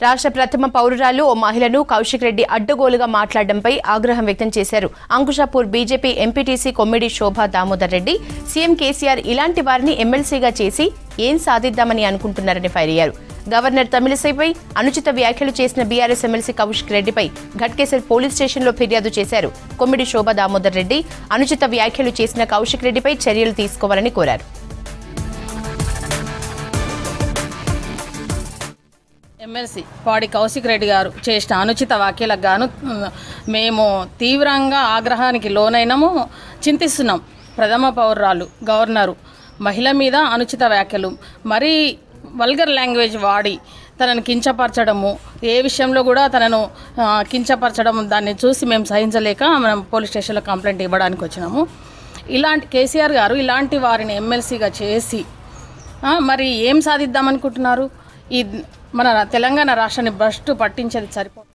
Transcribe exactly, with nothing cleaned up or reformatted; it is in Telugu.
రాష్ట్ర ప్రథమ పౌరురాలు ఓ మహిళను కౌశిక్ రెడ్డి అడ్డగోలుగా మాట్లాడడంపై ఆగ్రహం వ్యక్తం చేశారు. Ankushapur BJP MPTC Kommidi Shobha Damodar Reddy CM KCR ఇలాంటి వారిని ఎమ్మెల్సీగా చేసి ఏం సాధిద్దామని అనుకుంటున్నారని ఫైర్ అయ్యారు. గవర్నర్ తమిళిసైపై అనుచిత వ్యాఖ్యలు చేసిన బీఆర్ఎస్ ఎమ్మెల్సీ కౌశిక్ రెడ్డిపై ఘట్కేసర్ పోలీస్ స్టేషన్లో ఫిర్యాదు చేశారు. కొమ్మిడి శోభా దామోదర్ రెడ్డి అనుచిత వ్యాఖ్యలు చేసిన కౌశిక్ రెడ్డిపై చర్యలు తీసుకోవాలని కోరారు. ఎమ్మెల్సీ పాడి కౌశిక్ రెడ్డి గారు చేసిన అనుచిత వ్యాఖ్యలకు గాను మేము తీవ్రంగా ఆగ్రహానికి లోనైనము, చింతిస్తున్నాం. ప్రథమ పౌరురాలు గవర్నరు మహిళ మీద అనుచిత వ్యాఖ్యలు, మరీ వల్గర్ లాంగ్వేజ్ వాడి తనను కించపరచడము, ఏ విషయంలో కూడా తనను కించపరచడం, దాన్ని చూసి మేము సహించలేక మనం పోలీస్ స్టేషన్లో కంప్లైంట్ ఇవ్వడానికి వచ్చినాము. ఇలాంటి కేసీఆర్ గారు ఇలాంటి వారిని ఎమ్మెల్సీగా చేసి మరి ఏం సాధిద్దామనుకుంటున్నారు? ఈ మన తెలంగాణ రాష్ట్రాన్ని భ్రష్టు పట్టించేది సరిపో